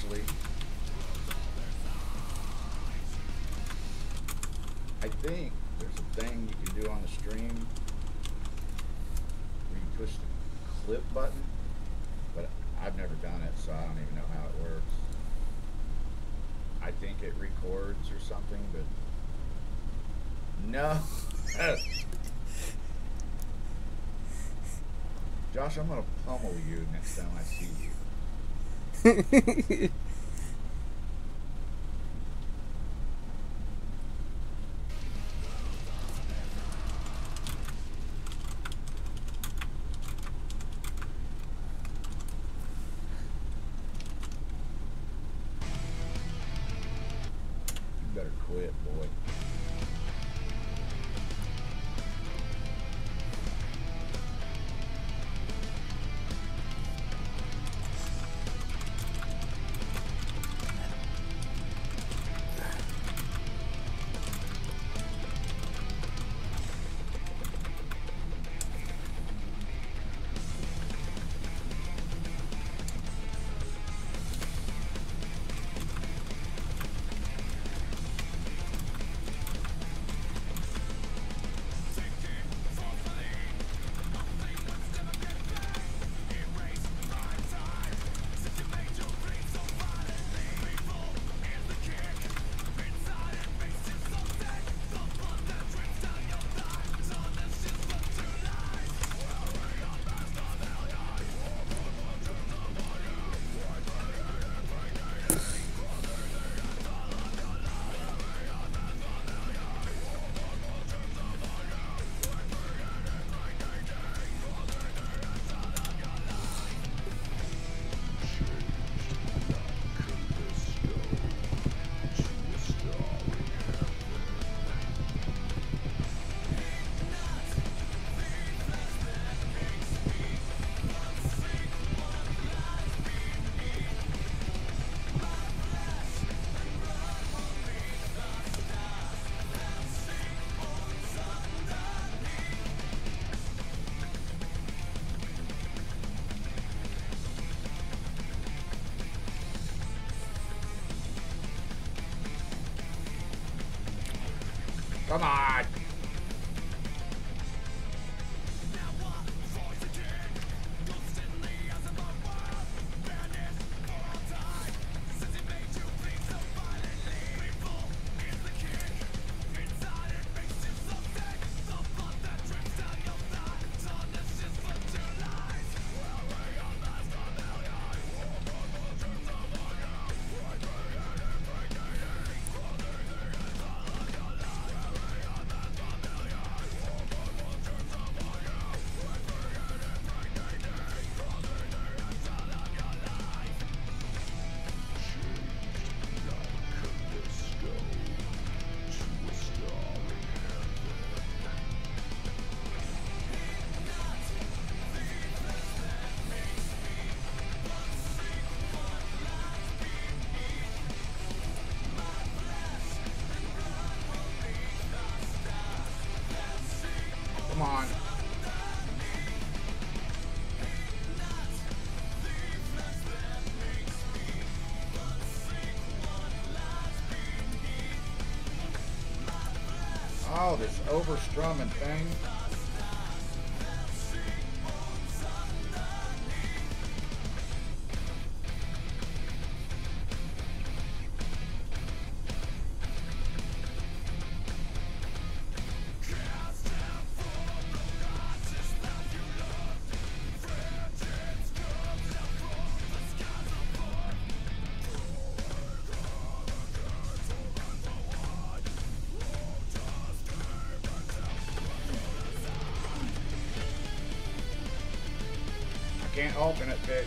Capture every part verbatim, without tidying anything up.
actually. I think there's a thing you can do on the stream where you push the clip button, but I've never done it, so I don't even know how it works. I think it records or something, but no. Josh, I'm gonna pummel you next time I see you. You better quit, boy. Come on! Come on. Oh, this overstrumming thing. Can't alternate pick.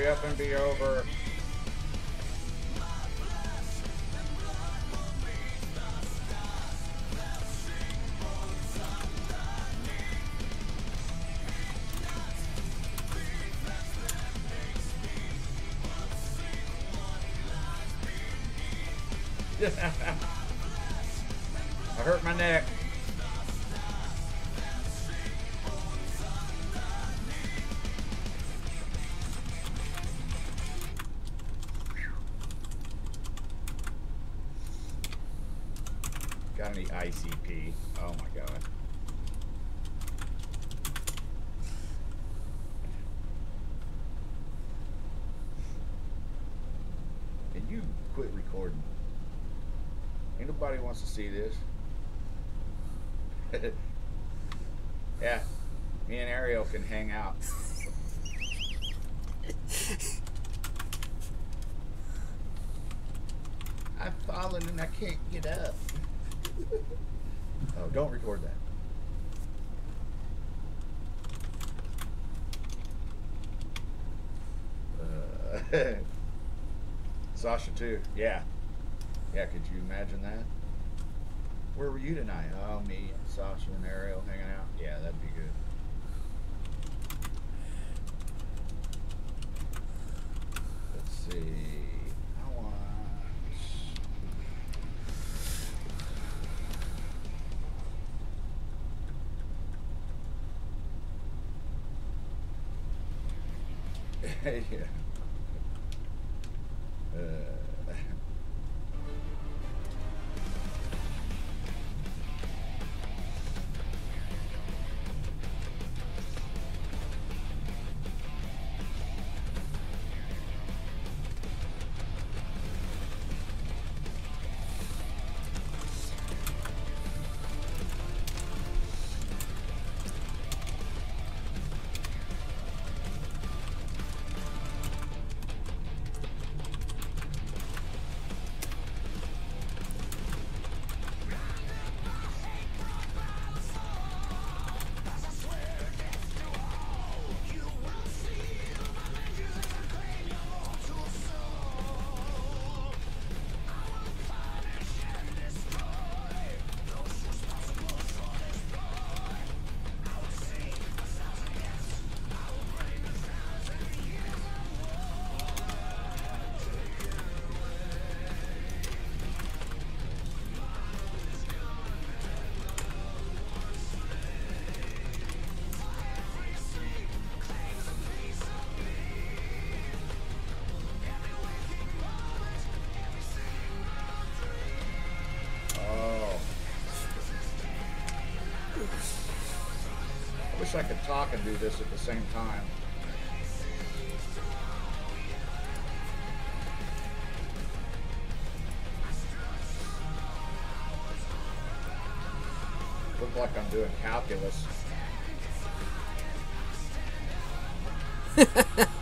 hurry up and be over. I hurt my neck. Got any I C P? Oh my god. Can you quit recording? Ain't nobody wants to see this. Yeah, me and Ariel can hang out. I've fallen and I can't get up. Oh, don't record that. Uh, Sasha too. Yeah. Yeah, could you imagine that? Where were you tonight? Oh, me and Sasha and Ariel hanging out. Yeah, that'd be good. Let's see. I want... yeah. Uh... I wish I could talk and do this at the same time. Look like I'm doing calculus.